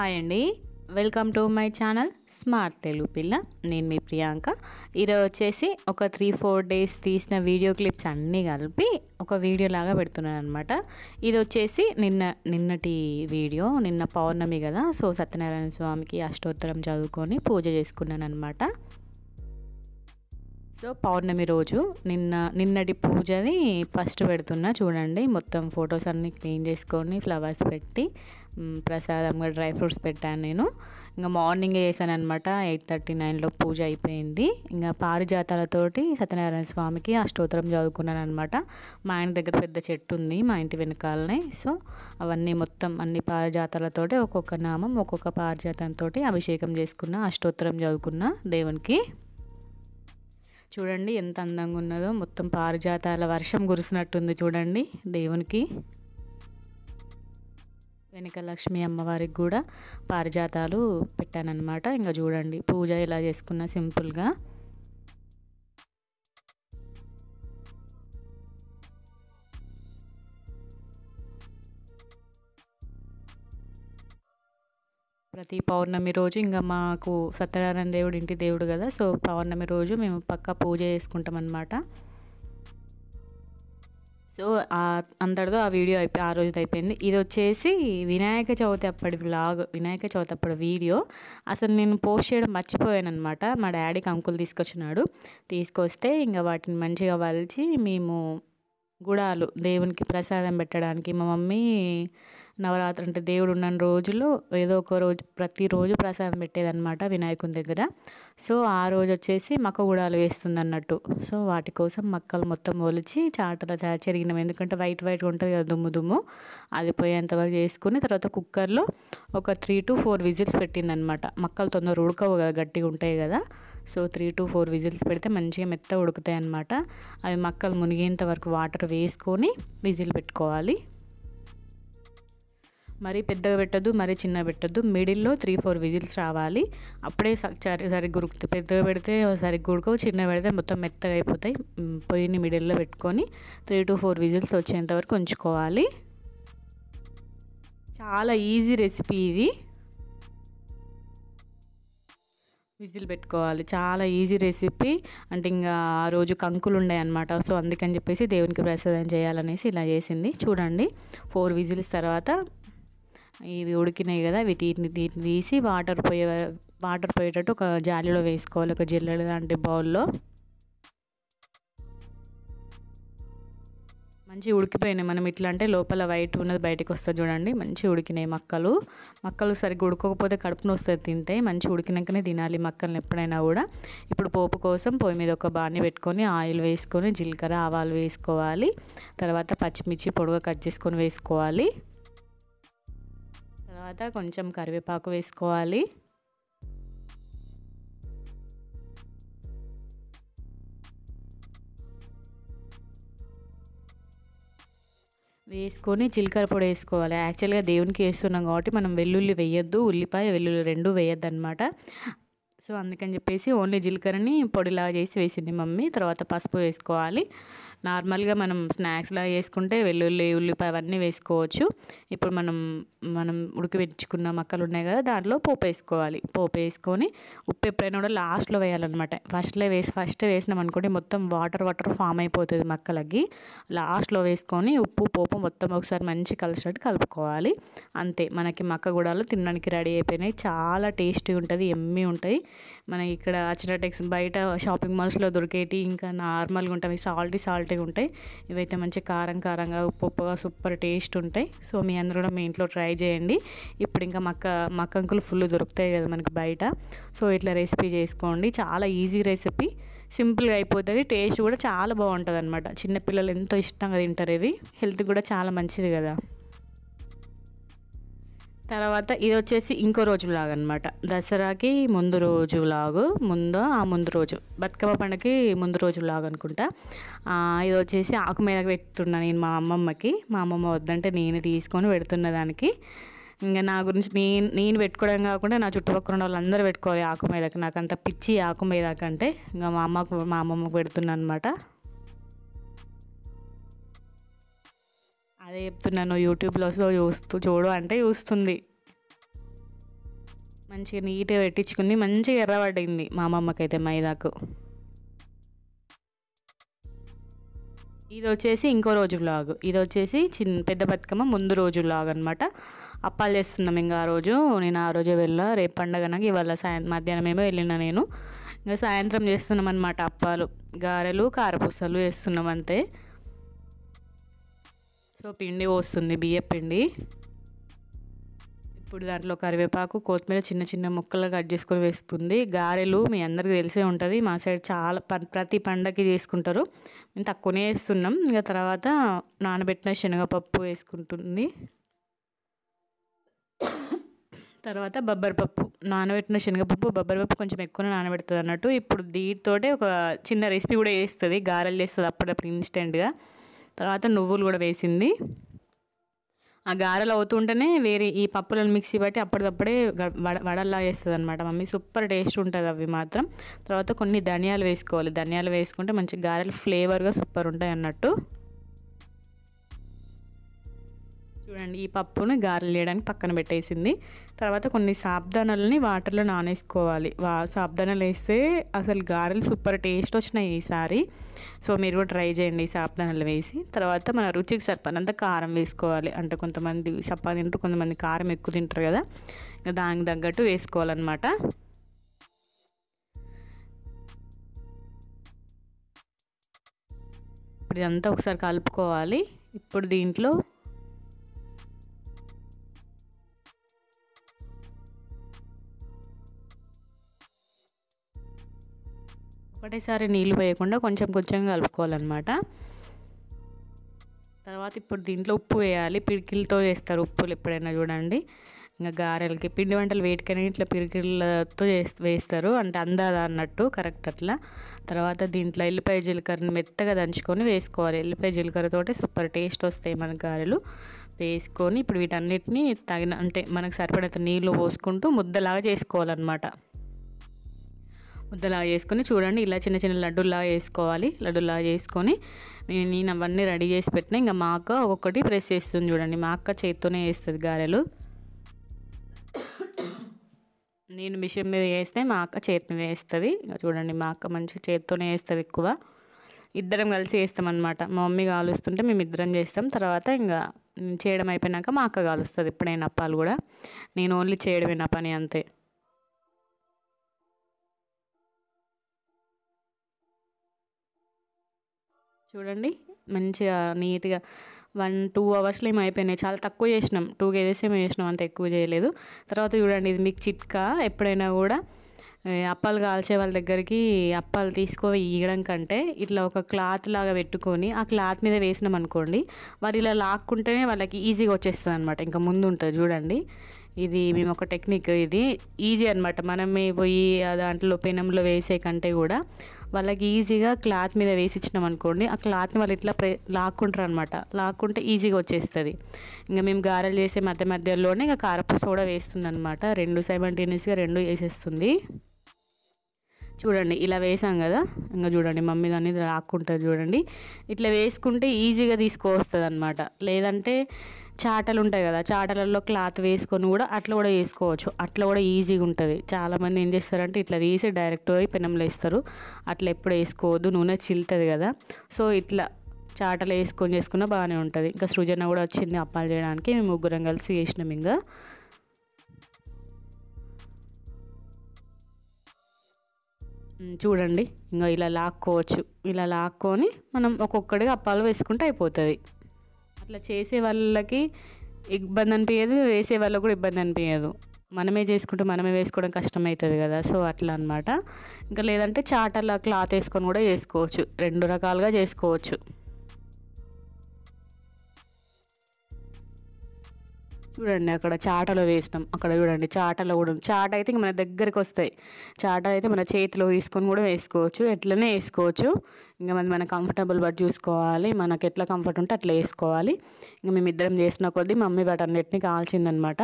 Hi అండి, welcome to my channel smart Telugu పిల్ల. నేను మీ ప్రియాంక. ఈరోజు వచ్చేసి ఒక 3-4 డేస్ తీసిన వీడియో క్లిప్స్ అన్నీ కలిపి ఒక వీడియో లాగా పెడుతున్నాను అనమాట. ఇది వచ్చేసి నిన్నటి వీడియో. నిన్న పౌర్ణమి కదా, సో సత్యనారాయణ స్వామికి అష్టోత్తరం చదువుకొని పూజ చేసుకున్నాను అనమాట. సో పౌర్ణమి రోజు నిన్నటి పూజని ఫస్ట్ పెడుతున్నా చూడండి. మొత్తం ఫొటోస్ అన్నీ క్లీన్ చేసుకొని ఫ్లవర్స్ పెట్టి ప్రసాదంగా డ్రై ఫ్రూట్స్ పెట్టాను నేను. ఇంకా మార్నింగే చేశాను అనమాట. 8:39లో పూజ అయిపోయింది. ఇంకా పారిజాతాలతోటి సత్యనారాయణ స్వామికి అష్టోత్తరం చదువుకున్నాను అనమాట. మా ఆయన దగ్గర పెద్ద చెట్టు ఉంది మా ఇంటి వెనకాలనే. సో అవన్నీ మొత్తం అన్ని పారిజాతాలతోటి ఒక్కొక్క నామం ఒక్కొక్క పారిజాతంతో అభిషేకం చేసుకున్న, అష్టోత్తరం చదువుకున్న దేవునికి. చూడండి ఎంత అందంగా ఉన్నదో, మొత్తం పారిజాతాల వర్షం కురిసినట్టుంది చూడండి దేవునికి. వెనక లక్ష్మీ అమ్మవారికి కూడా పారిజాతాలు పెట్టానన్నమాట. ఇంకా చూడండి పూజ ఎలా చేసుకున్నా సింపుల్గా. ప్రతి పౌర్ణమి రోజు ఇంకా మాకు సత్యనారాయణ దేవుడు ఇంటి దేవుడు కదా, సో పౌర్ణమి రోజు మేము పక్కా పూజ చేసుకుంటాం అన్నమాట. సో అంతటితో ఆ వీడియో ఆ రోజుది అయిపోయింది. ఇది వచ్చేసి వినాయక చవితి అప్పటి వ్లాగ్, వినాయక చవితి అప్పటి వీడియో. అసలు నేను పోస్ట్ చేయడం మర్చిపోయాను అనమాట. మా డాడీకి అంకుల్ తీసుకొస్తే ఇంకా వాటిని మంచిగా వలిచి మేము గుడాలు దేవునికి ప్రసాదం పెట్టడానికి, మా మమ్మీ నవరాత్రి అంటే దేవుడు ఉన్న రోజులు ఏదో ఒక రోజు ప్రతిరోజు ప్రసాదం పెట్టేదన్నమాట వినాయకుని దగ్గర. సో ఆ రోజు వచ్చేసి మక్క గుడాలు వేస్తుంది అన్నట్టు. సో వాటి కోసం మక్కలు మొత్తం ఒలిచి చాటలో చెరిగినాం. ఎందుకంటే వైట్ ఉంటుంది కదా దుమ్ము, అది పోయేంతవరకు చేసుకుని తర్వాత కుక్కర్లో ఒక 3 to 4 విజిల్స్ పెట్టిందనమాట. మక్కలు తొందర ఉడకవు కదా, గట్టిగా ఉంటాయి కదా. సో 3 to 4 విజిల్స్ పెడితే మంచిగా మెత్తగా ఉడుకుతాయి అన్నమాట. అవి మక్కలు మునిగేంత వరకు వాటర్ వేసుకొని విజిల్ పెట్టుకోవాలి. మరీ పెద్దగా పెట్టద్దు, మరీ చిన్నగా పెట్టద్దు. మిడిల్లో 3-4 విజిల్స్ రావాలి. అప్పుడే సరిగ్గా ఉడుకుతాయి. పెద్దగా పెడితే సరిగ్గా ఉడకవు, చిన్నగా పెడితే మొత్తం మెత్తగా అయిపోతాయి. పొయ్యిని మిడిల్లో పెట్టుకొని 3 to 4 విజిల్స్ వచ్చేంత వరకు ఉంచుకోవాలి. చాలా ఈజీ రెసిపీ ఇది. విజిల్ పెట్టుకోవాలి, చాలా ఈజీ రెసిపీ. అంటే ఇంకా ఆ రోజు కంకులు ఉన్నాయి అన్నమాట. సో అందుకని చెప్పేసి దేవునికి ప్రసాదం చేయాలనేసి ఇలా చేసింది. చూడండి 4 విజిల్స్ తర్వాత ఇవి ఉడికినాయి కదా, వీటిని తీసి వాటర్ పోయేటట్టు ఒక జాలీలో వేసుకోవాలి, ఒక జిల్లెడ లాంటి బౌల్లో. మంచిగా ఉడికిపోయినాయి. మనం ఇట్లా అంటే లోపల వైట్ ఉన్నది బయటకు వస్తుంది చూడండి. మంచిగా ఉడికినాయి మక్కలు సరిగ్గా ఉడకకపోతే కడుపున వస్తుంది తింటే. మంచిగా ఉడికినాకనే తినాలి మక్కల్ని ఎప్పుడైనా కూడా. ఇప్పుడు పోపు కోసం పొయ్యి మీద ఒక బాణీ పెట్టుకొని ఆయిల్ వేసుకొని జీలకర్ర ఆవాలు వేసుకోవాలి. తర్వాత పచ్చిమిర్చి పొడుగా కట్ చేసుకొని వేసుకోవాలి. తర్వాత కొంచెం కరివేపాకు వేసుకోవాలి. వేసుకొని జీలకర్ర పొడి వేసుకోవాలి. యాక్చువల్గా దేవునికి వేస్తున్నాం కాబట్టి మనం వెల్లుల్లి వేయొద్దు, ఉల్లిపాయ వెల్లుల్లి 2 వేయొద్దు అనమాట. సో అందుకని చెప్పేసి ఓన్లీ జీలకర్రని పొడిలా చేసి వేసింది మమ్మీ. తర్వాత పసుపు వేసుకోవాలి. నార్మల్గా మనం స్నాక్స్లా వేసుకుంటే వెల్లుల్లి ఉల్లిపాయ అవన్నీ వేసుకోవచ్చు. ఇప్పుడు మనం ఉడకబెట్టుకున్న మక్కలు ఉన్నాయి కదా, దాంట్లో పోపు వేసుకోవాలి. పోపు వేసుకొని ఉప్పు ఎప్పుడైనా కూడా లాస్ట్లో వేయాలన్నమాట. ఫస్ట్ వేసినాం అనుకోండి మొత్తం వాటర్ ఫామ్ అయిపోతుంది మక్కలకి. లాస్ట్లో వేసుకొని ఉప్పు పోపు మొత్తం ఒకసారి మంచి కలిసినట్టు కలుపుకోవాలి. అంతే, మనకి మక్క గుడాలు తినడానికి రెడీ అయిపోయినాయి. చాలా టేస్టీ ఉంటుంది, ఎమ్మీ ఉంటాయి. మనకి ఇక్కడ అచ్చినటెక్స్ బయట షాపింగ్ మాల్స్లో దొరికేటి ఇంకా నార్మల్గా ఉంటాయి, సాల్టీగా ఉంటాయి. ఇవైతే మంచి కారంగా ఉప్పుగా సూపర్ టేస్ట్ ఉంటాయి. సో మీ అందరూ కూడా మీ ఇంట్లో ట్రై చేయండి. ఇప్పుడు ఇంకా మక్కంకులు ఫుల్ దొరుకుతాయి కదా మనకి బయట. సో ఇట్లా రెసిపీ చేసుకోండి. చాలా ఈజీ రెసిపీ, సింపుల్గా అయిపోతుంది. టేస్ట్ కూడా చాలా బాగుంటుంది అనమాట. చిన్నపిల్లలు ఎంతో ఇష్టంగా తింటారు. ఇది హెల్త్ కూడా చాలా మంచిది కదా. తర్వాత ఇది వచ్చేసి ఇంకో రోజు వ్లాగ్ అనమాట. దసరాకి ముందు రోజు వ్లాగు, ముందు రోజు బతుకమ్మ పండుగకి ముందు రోజు వ్లాగ్ అనుకుంటా. ఇది వచ్చేసి ఆకు మీద పెడుతున్నా నేను మా అమ్మమ్మ వద్దంటే నేను తీసుకొని పెడుతున్న దానికి. ఇంకా నా గురించి నేను పెట్టుకోవడం కాకుండా నా చుట్టుపక్కల ఉన్న వాళ్ళందరూ పెట్టుకోవాలి ఆకు మీదకి. నాకు అంత పిచ్చి ఆకు మీద కంటే ఇంకా మా అమ్మమ్మకు పెడుతున్నాను అనమాట. అదే చెప్తున్నాను, యూట్యూబ్లో చూడు అంటే చూస్తుంది. మంచిగా నీట్గా పెట్టించుకుని మంచిగా ఎర్రబడింది మా అమ్మమ్మకైతే మైదాకు. ఇది వచ్చేసి ఇంకో రోజు వ్లాగ్. ఇది వచ్చేసి పెద్ద బతుకమ్మ ముందు రోజు వ్లాగ్ అనమాట. అప్పాలు చేస్తున్నాం ఇంకా ఆ రోజు. నేను ఆ రోజే వెళ్ళా, రేపు పండగ నాకు ఇవాళ మధ్యాహ్నం ఏమో వెళ్ళినా నేను. ఇంకా సాయంత్రం చేస్తున్నాం అనమాట అప్పాలు, గారెలు, కారపూసలు వేస్తున్నాం అంతే. సో పిండి పోస్తుంది, బియ్యం పిండి. ఇప్పుడు దాంట్లో కరివేపాకు, కొత్తిమీర చిన్న చిన్న ముక్కలు కట్ చేసుకొని వేస్తుంది. గారెలు మీ అందరికీ తెలిసే ఉంటుంది, మా సైడ్ చాలా ప్రతి పండగకి చేసుకుంటారు. మేము తక్కువనే వేస్తున్నాం. ఇంకా తర్వాత నానబెట్టిన శనగపప్పు వేసుకుంటుంది. తర్వాత బొబ్బరిపప్పు, నానబెట్టిన శనగపప్పు, బొబ్బరిపప్పు కొంచెం ఎక్కువనే నానబెడుతుంది అన్నట్టు. ఇప్పుడు దీంతోటే ఒక చిన్న రెసిపీ కూడా వేస్తుంది, గారెలు చేస్తుంది అప్పుడప్పుడు ఇన్స్టెంట్గా. తర్వాత నువ్వులు కూడా వేసింది. ఆ గారెలు అవుతుంటేనే వేరే ఈ పప్పులను మిక్సీ బట్టి అప్పటికప్పుడే వడల్లా వేస్తుంది అనమాట మమ్మీ. సూపర్ టేస్ట్ ఉంటుంది అవి మాత్రం. తర్వాత కొన్ని ధనియాలు వేసుకోవాలి, ధనియాలు వేసుకుంటే మంచి గారెలు ఫ్లేవర్గా సూపర్ ఉంటాయి అన్నట్టు. చూడండి, ఈ పప్పుని గారెలు చేయడానికి పక్కన పెట్టేసింది. తర్వాత కొన్ని సాబ్దానాలని వాటర్లో నానేసుకోవాలి. సాబ్దానాలు వేస్తే అసలు గారెలు సూపర్ టేస్ట్ వచ్చినాయి ఈసారి. సో మీరు కూడా ట్రై చేయండి సాబ్దానాలు వేసి. తర్వాత మన రుచికి సరిపడినంత కారం వేసుకోవాలి. అంటే కొంతమంది చప్పా తింటారు, కొంతమంది కారం ఎక్కువ తింటారు కదా, దానికి తగ్గట్టు వేసుకోవాలన్నమాట. ఇప్పుడు ఇదంతా ఒకసారి కలుపుకోవాలి. ఇప్పుడు దీంట్లో ఒకటేసారి నీళ్ళు వేయకుండా కొంచెం కొంచెం కలుపుకోవాలన్నమాట. తర్వాత ఇప్పుడు దీంట్లో ఉప్పు వేయాలి. పిడికిలతో వేస్తారు ఉప్పులు ఎప్పుడైనా చూడండి. ఇంకా గారెలకి పిండి వంటలు వేటికైనా ఇట్లా పిడికిలతో వేస్తారు, అంటే అందాదా అన్నట్టు కరెక్ట్ అట్లా. తర్వాత దీంట్లో ఎల్లిపాయ జీలకర్రని మెత్తగా దంచుకొని వేసుకోవాలి. ఎల్లిపాయ జీలకర్రతోటి సూపర్ టేస్ట్ వస్తాయి మన గారెలు. వేసుకొని ఇప్పుడు వీటన్నిటిని అంటే మనకు సరిపడేంత నీళ్ళు పోసుకుంటూ ముద్దలాగా చేసుకోవాలన్నమాట. ముద్దలాగా చేసుకొని చూడండి, ఇలా చిన్న చిన్న లడ్డూలాగా వేసుకోవాలి. లడ్డూలాగా చేసుకొని నేను అవన్నీ రెడీ చేసి పెట్టినా. ఇంకా మా అక్క ఒక్కొక్కటి ప్రెస్ చేస్తుంది చూడండి. మా అక్క చేత్తోనే వేస్తుంది గారెలు. నేను మిషన్ మీద వేస్తే మా అక్క చేతి మీద వేస్తుంది. ఇంకా చూడండి, మా అక్క మంచిగా చేత్తోనే వేస్తుంది ఎక్కువ. ఇద్దరం కలిసి వేస్తామన్నమాట. మా మమ్మీ కాలుస్తుంటే మేము ఇద్దరం చేస్తాం. తర్వాత ఇంకా చేయడం అయిపోయినాక మా అక్క కాలుస్తుంది ఎప్పుడైనా అప్పాలు కూడా. నేను ఓన్లీ చేయడమే నా పని అంతే. చూడండి, మంచిగా నీట్గా 1-2 అవర్స్లో ఏమో అయిపోయినాయి. చాలా తక్కువ చేసినాం, 2 కేజెస్ ఏమో చేసినాం, అంత ఎక్కువ చేయలేదు. తర్వాత చూడండి, ఇది మీకు చిట్కా. ఎప్పుడైనా కూడా అప్పాలు కాల్చే వాళ్ళ దగ్గరికి అప్పాలు తీసుకొని ఇవ్వడం కంటే ఇట్లా ఒక క్లాత్ లాగా పెట్టుకొని ఆ క్లాత్ మీద వేసినాం అనుకోండి, వాళ్ళు ఇలా లాక్కుంటేనే వాళ్ళకి ఈజీగా వచ్చేస్తుంది అనమాట. ఇంకా ముందు ఉంటుంది చూడండి, ఇది మేము ఒక టెక్నిక్. ఇది ఈజీ అనమాట. మనమే పోయి దాంట్లో పెనంలో వేసే కంటే కూడా వాళ్ళకి ఈజీగా క్లాత్ మీద వేసి ఇచ్చినాం అనుకోండి, ఆ క్లాత్ని వాళ్ళు ఇట్లా లాక్కుంటారు అనమాట. లాక్కుంటే ఈజీగా వచ్చేస్తుంది. ఇంకా మేము గారెలు చేసే మధ్యలోనే ఇంకా కారపూస కూడా వేస్తుంది అనమాట. 2 సైమల్టేనియస్గా 2 వేసేస్తుంది. చూడండి, ఇలా వేసాం కదా. ఇంకా చూడండి, మమ్మీ దాన్ని లాక్కుంటుంది చూడండి. ఇట్లా వేసుకుంటే ఈజీగా తీసుకొస్తుంది అనమాట. లేదంటే చాటలు ఉంటాయి కదా, చాటలలో క్లాత్ వేసుకొని కూడా అట్లా కూడా వేసుకోవచ్చు. అట్లా కూడా ఈజీగా ఉంటుంది. చాలామంది ఏం చేస్తారంటే ఇట్లా తీసి డైరెక్ట్ పోయి పెనంలో వేస్తారు. అట్లా ఎప్పుడు వేసుకోవద్దు, నూనె చిల్లుతుంది కదా. సో ఇట్లా చాటలు వేసుకొని చేసుకున్నా బాగానే ఉంటుంది. ఇంకా సృజన కూడా వచ్చింది అప్పాలు చేయడానికి. మేము ముగ్గురం కలిసి చేసినాం. ఇంకా చూడండి, ఇంకా ఇలా లాక్కోవచ్చు. ఇలా లాక్కొని మనం ఒక్కొక్కటిగా అప్పాలు వేసుకుంటే అయిపోతుంది. అట్లా చేసే వాళ్ళకి ఇబ్బంది అనిపించదు, వేసే వాళ్ళకి కూడా ఇబ్బంది అనిపించదు. మనమే చేసుకుంటూ మనమే వేసుకోవడం కష్టమవుతుంది కదా. సో అట్లా అనమాట. ఇంకా లేదంటే చాటలా క్లాత్ వేసుకొని కూడా చేసుకోవచ్చు. 2 రకాలుగా చేసుకోవచ్చు. చూడండి, అక్కడ చాటలో వేసినాం. అక్కడ చూడండి, చాటలో కూడా చాట అయితే ఇంక మన దగ్గరికి వస్తాయి. చాట అయితే మన చేతిలో తీసుకొని కూడా వేసుకోవచ్చు, ఎట్లనే వేసుకోవచ్చు. ఇంకా మన కంఫర్టబుల్ బట్టి చూసుకోవాలి. మనకు ఎట్లా కంఫర్ట్ ఉంటే అట్లా వేసుకోవాలి. ఇంకా మేము ఇద్దరం చేసిన కొద్దీ మమ్మీ వాటన్నిటిని కాల్చిందనమాట.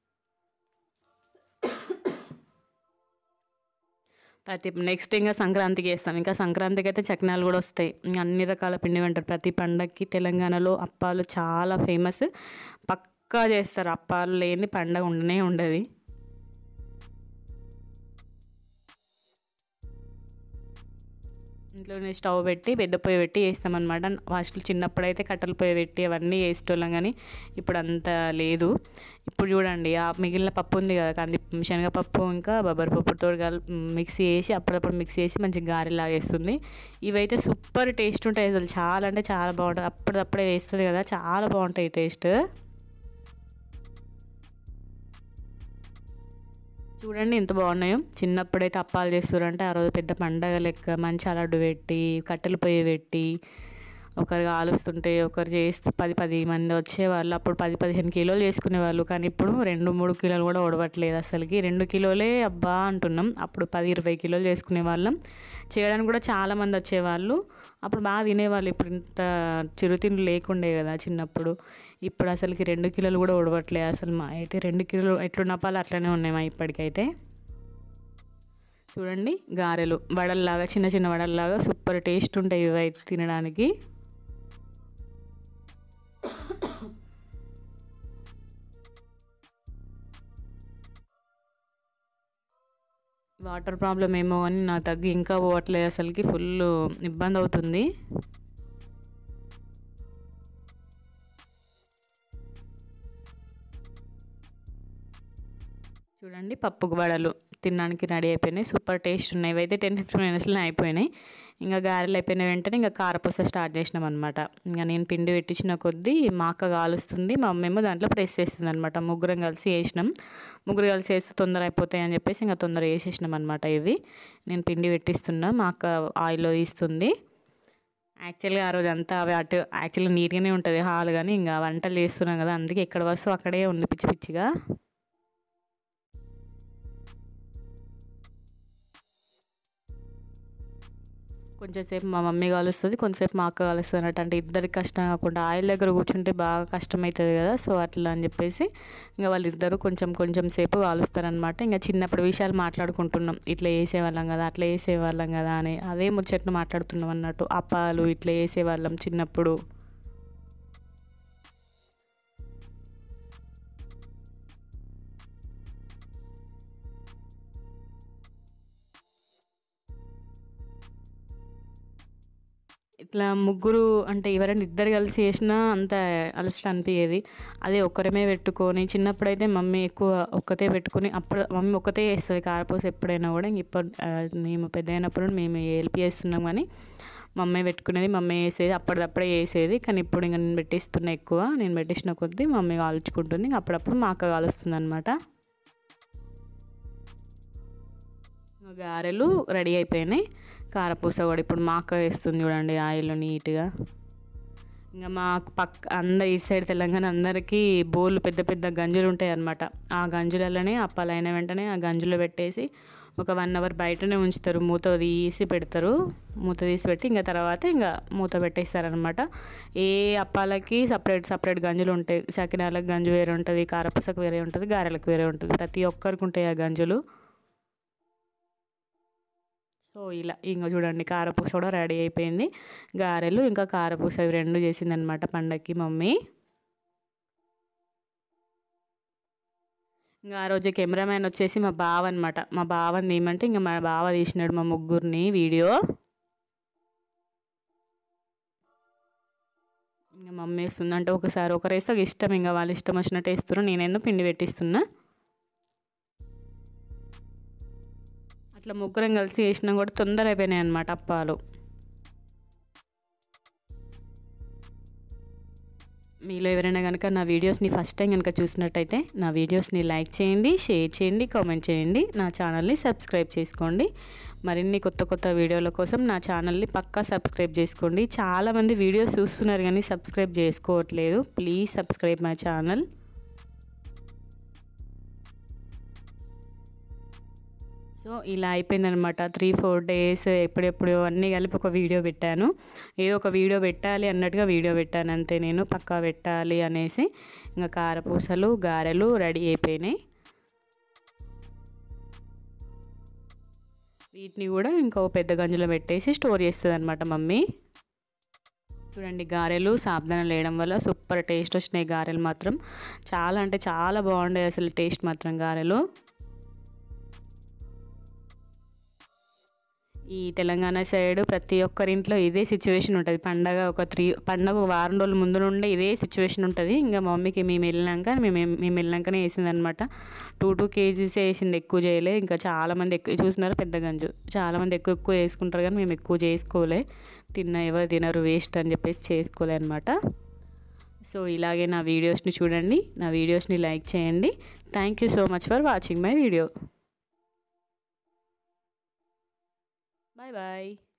నెక్స్ట్ ఇంకా సంక్రాంతికి వేస్తాం. ఇంకా సంక్రాంతికి అయితే చక్నాలు కూడా వస్తాయి. ఇంకా అన్ని రకాల పిండి వంటలు ప్రతి పండగకి తెలంగాణలో అప్పాలు చాలా ఫేమస్. పక్కా చేస్తారు, అప్పాలు లేని పండగ ఉండనే ఉండదు. ఇంట్లోనే స్టవ్ పెట్టి పెద్ద పొయ్యి పెట్టి చేస్తామన్నమాట. ఫస్ట్ చిన్నప్పుడైతే కట్టెల పొయ్యి పెట్టి అవన్నీ చేసేటోళ్ళం, కానీ ఇప్పుడు అంత లేదు. ఇప్పుడు చూడండి ఆ మిగిలిన పప్పు ఉంది కదా, శనగపప్పు ఇంకా బొబ్బరి పప్పుతో మిక్సీ చేసి అప్పుడప్పుడు మిక్సీ చేసి మంచిగా గారెలాగా వేస్తుంది. ఇవైతే సూపర్ టేస్ట్ ఉంటాయి అసలు, చాలా అంటే చాలా బాగుంటుంది. అప్పుడప్పుడే వేస్తుంది కదా, చాలా బాగుంటాయి టేస్ట్. చూడండి ఎంత బాగున్నాయో. చిన్నప్పుడైతే అప్పాలు చేస్తారంటే ఆ రోజు పెద్ద పండగ లెక్క మంచి లడ్డు పెట్టి కట్టెల పొయ్యి పెట్టి ఒకరు కాలుస్తుంటే ఒకరు చేస్తూ 10 మంది వచ్చేవాళ్ళు. అప్పుడు 10-15 కిలోలు చేసుకునేవాళ్ళు, కానీ ఇప్పుడు 2-3 కిలోలు కూడా ఒడవట్లేదు అసలుకి. 2 కిలోలే అబ్బా అంటున్నాం. అప్పుడు 10-20 కిలోలు చేసుకునే వాళ్ళం. చేయడానికి కూడా చాలామంది వచ్చేవాళ్ళు. అప్పుడు బాగా తినేవాళ్ళు. ఇప్పుడు ఇంత చిరుతిండ్లు లేకుండే కదా చిన్నప్పుడు. ఇప్పుడు అసలుకి 2 కిలోలు కూడా ఒడవట్లేదు అసలు. మా అయితే 2 కిలోలు ఎట్లున్న పాలు అట్లనే ఉన్నాయి మా ఇప్పటికైతే. చూడండి గారెలు వడల్లాగా, చిన్న చిన్న వడల్లాగా సూపర్ టేస్ట్ ఉంటాయి ఇవి అయితే తినడానికి. వాటర్ ప్రాబ్లం ఏమో అని నా తగ్గి ఇంకా పోవట్లేదు అసలుకి, ఫుల్ ఇబ్బంది అవుతుంది. చూడండి పప్పు వడలు తినడానికి రెడీ అయిపోయినాయి, సూపర్ టేస్ట్ ఉన్నాయి. ఇవైతే 10-15 మినిట్స్లోనే అయిపోయినాయి. ఇంకా గారెలు అయిపోయిన వెంటనే ఇంకా కారపూస స్టార్ట్ చేసినాం అనమాట. ఇంకా నేను పిండి పెట్టించిన కొద్దీ మా అక్క కాలుస్తుంది, మా అమ్మ ఏమో దాంట్లో ప్రెస్ చేస్తుంది అనమాట. ముగ్గురం కలిసి వేసినాం. ముగ్గురు కలిసి వేస్తే తొందర అయిపోతాయి అని చెప్పేసి ఇంకా తొందర వేసేసినాం అనమాట. ఇవి నేను పిండి పెట్టిస్తున్నా, మా అక్క ఆయిల్లో తీస్తుంది. యాక్చువల్గా ఆ రోజు అంతా అవి అటు యాక్చువల్గా నీట్గానే ఉంటుంది హాల్, కానీ ఇంకా వంటలు చేస్తున్నాం కదా, అందుకే ఎక్కడ వస్తువు అక్కడే ఉంది పిచ్చి పిచ్చిగా. కొంచెంసేపు మా మమ్మీ కాలుస్తుంది, కొంచెంసేపు మా అక్క కాలుస్తుంది అన్నట్టు. అంటే ఇద్దరికి కష్టం కాకుండా ఆయిల్ దగ్గర కూర్చుంటే బాగా కష్టమవుతుంది కదా, సో అట్లా అని చెప్పేసి ఇంకా వాళ్ళిద్దరూ కొంచెం సేపు కాలుస్తారనమాట. ఇంకా చిన్నప్పుడు విషయాలు మాట్లాడుకుంటున్నాం, ఇట్లా వేసేవాళ్ళం కదా అట్లా వేసేవాళ్ళం కదా అని అదే ముచ్చట్లు మాట్లాడుతున్నాం అన్నట్టు. అప్పాలు ఇట్లా వేసేవాళ్ళం చిన్నప్పుడు. ఇట్లా ముగ్గురు అంటే ఎవరైనా ఇద్దరు కలిసి చేసినా అంత అలసట అనిపించేది. అదే ఒక్కరమే పెట్టుకొని, చిన్నప్పుడైతే మమ్మీ ఎక్కువ ఒక్కతే పెట్టుకొని, అప్పుడు మమ్మీ ఒక్కతే చేస్తుంది కారపూస ఎప్పుడైనా కూడా. ఇప్పుడు మేము పెద్ద అయినప్పుడు మేము హెల్ప్ చేస్తున్నాం, కానీ మమ్మీ పెట్టుకునేది, మమ్మీ వేసేది, అప్పటిదప్పుడే చేసేది. కానీ ఇప్పుడు ఇంకా నేను పెట్టిస్తున్నా ఎక్కువ. నేను పెట్టించిన కొద్దీ మమ్మీ కాల్చుకుంటుంది, అప్పుడప్పుడు మా అక్క కాలుస్తుంది అనమాట. గారెలు రెడీ అయిపోయినాయి. కారపూస కూడా ఇప్పుడు మా అక్క వేస్తుంది చూడండి ఆయిల్లో నీట్గా. ఇంకా మా అందరు ఈ సైడ్ తెలంగాణ అందరికీ బోళ్ళు పెద్ద పెద్ద గంజులు ఉంటాయి అన్నమాట. ఆ గంజులలోనే అప్పాలైన వెంటనే ఆ గంజులో పెట్టేసి ఒక 1 అవర్ బయటనే ఉంచుతారు, మూత తీసి పెడతారు. మూత తీసి పెట్టి ఇంకా తర్వాత ఇంకా మూత పెట్టేస్తారనమాట. ఏ అప్పాలకి సపరేట్ గంజులు ఉంటాయి. సకినాలకు గంజు వేరే ఉంటుంది, కారపూసకు వేరే ఉంటుంది, గారెలకు వేరే ఉంటుంది. ప్రతి ఒక్కరికి ఉంటాయి ఆ గంజులు. సో ఇలా ఇంకా చూడండి కారపూస కూడా రెడీ అయిపోయింది. గారెలు ఇంకా కారపూస ఇవి 2 చేసిందనమాట పండగకి మమ్మీ. ఇంకా ఆ రోజు కెమెరామ్యాన్ వచ్చేసి మా బావ అనమాట. మా బావని తీయమంటే ఇంకా మా బావ తీసినాడు మా ముగ్గురిని వీడియో. ఇంకా మమ్మీ వేస్తుంది అంటే ఒకసారి ఒకరు వేస్తే ఇష్టం, ఇంకా వాళ్ళు ఇష్టం వచ్చినట్టు వేస్తున్నారు. నేనేందో పిండి పెట్టిస్తున్నా. అట్లా ముగ్గురం కలిసి వేసినా కూడా తొందర అయిపోయినాయి అనమాట అప్పాలు. మీలో ఎవరైనా కనుక నా వీడియోస్ని ఫస్ట్ టైం కనుక చూసినట్టయితే నా వీడియోస్ని లైక్ చేయండి, షేర్ చేయండి, కామెంట్ చేయండి. నా ఛానల్ని సబ్స్క్రైబ్ చేసుకోండి. మరిన్ని కొత్త వీడియోల కోసం నా ఛానల్ని పక్కా సబ్స్క్రైబ్ చేసుకోండి. చాలామంది వీడియోస్ చూస్తున్నారు కానీ సబ్స్క్రైబ్ చేసుకోవట్లేదు. Please subscribe my channel. So ఇలా అయిపోయిందనమాట. 3-4 డేస్ ఎప్పుడెప్పుడు అన్నీ కలిపి ఒక వీడియో పెట్టాను. ఏదో ఒక వీడియో పెట్టాలి అన్నట్టుగా వీడియో పెట్టాను అంతే, నేను పక్కా పెట్టాలి అనేసి. ఇంకా కారపూసలు గారెలు రెడీ అయిపోయినాయి. వీటిని కూడా ఇంకో పెద్ద గంజులో పెట్టేసి స్టోర్ చేస్తుంది అనమాట మమ్మీ. చూడండి గారెలు సాబ్దానం వేయడం వల్ల సూపర్ టేస్ట్ వచ్చినాయి గారెలు మాత్రం. చాలా అంటే చాలా బాగుండే అసలు టేస్ట్ మాత్రం గారెలు. ఈ తెలంగాణ సైడ్ ప్రతి ఒక్కరింట్లో ఇదే సిచ్యువేషన్ ఉంటుంది. పండగ వారం రోజుల ముందు నుండి ఇదే సిచ్యువేషన్ ఉంటుంది. ఇంకా మా మమ్మీకి మేము వెళ్ళినాకనే వేసిందనమాట. 2 kgs వేసింది, ఎక్కువ చేయలే. ఇంకా చాలామంది ఎక్కువ చూసినారు, పెద్ద గంజు చాలామంది ఎక్కువ వేసుకుంటారు, కానీ మేము ఎక్కువ చేసుకోలే. ఎవరు తినరు వేస్ట్ అని చెప్పేసి చేసుకోలే అనమాట. సో ఇలాగే నా వీడియోస్ని చూడండి, నా వీడియోస్ని లైక్ చేయండి. Thank you so much for watching my video. Bye bye.